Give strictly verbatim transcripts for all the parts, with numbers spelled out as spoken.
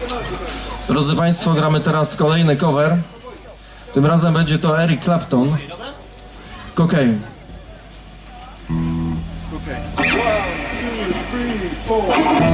Drodzy Państwo, gramy teraz kolejny cover. Tym razem będzie to Eric Clapton. Cocaine. Okay. One, two, three, four.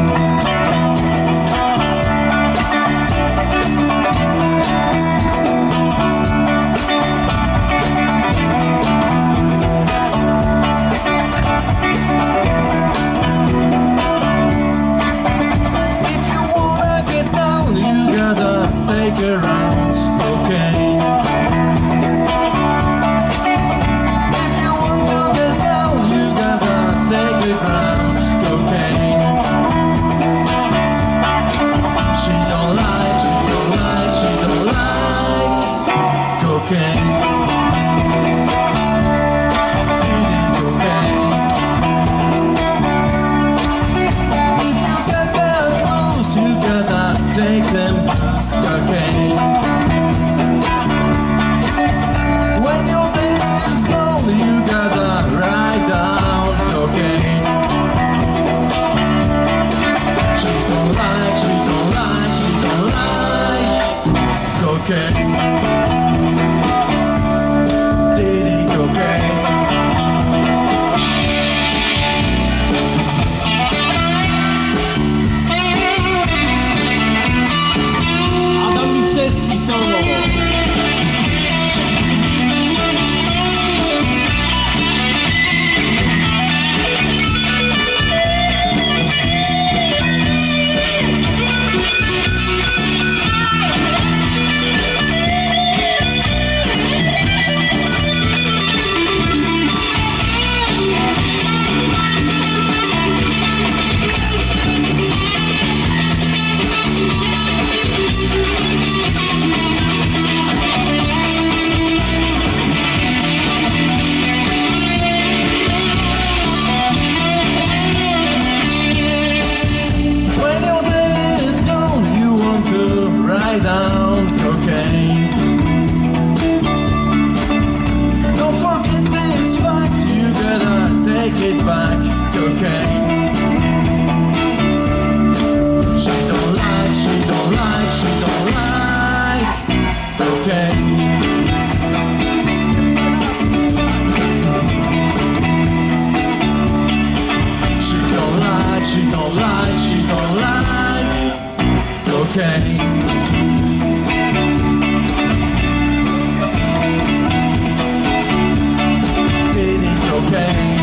Take them cocaine. When your day is lonely, you gotta write down cocaine. She don't like, she don't like, she don't like cocaine. Diddy cocaine. Down cocaine. Don't forget this fact, you gotta take it back, cocaine. She don't like, she don't like, she don't like cocaine. She don't like, she don't like, she don't like cocaine. Okay.